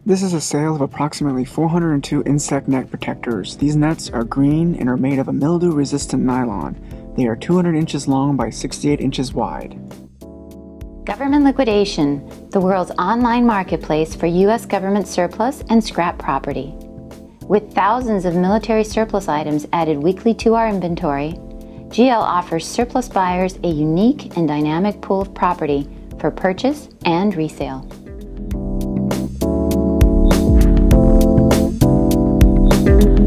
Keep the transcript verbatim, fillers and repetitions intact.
This is a sale of approximately four hundred two insect net protectors. These nets are green and are made of a mildew-resistant nylon. They are two hundred inches long by sixty-eight inches wide. Government Liquidation, the world's online marketplace for U S government surplus and scrap property. With thousands of military surplus items added weekly to our inventory, G L offers surplus buyers a unique and dynamic pool of property for purchase and resale. Thank you.